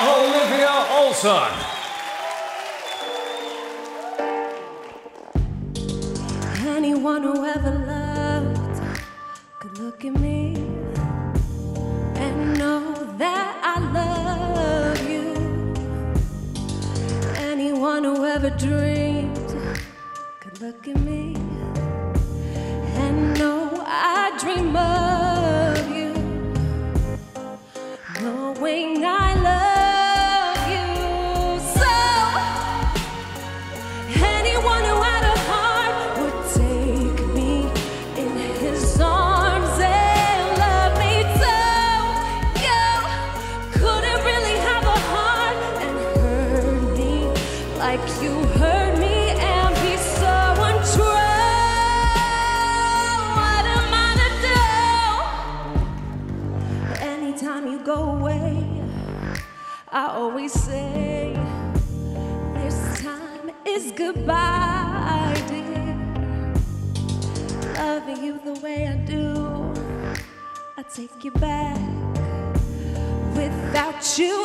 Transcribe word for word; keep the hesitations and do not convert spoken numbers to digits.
Olivia Olson. Anyone who ever loved could look at me and know that I love you. Anyone who ever dreamed could look at me and know I dream of you, knowing I love you. So anyone who had a heart would take me in his arms and love me too. You couldn't really have a heart and hurt me like you hurt me and be so untrue. What am I to do? Anytime you go away, I always say this time is goodbye, dear. Loving you the way I do, I take you back. Without you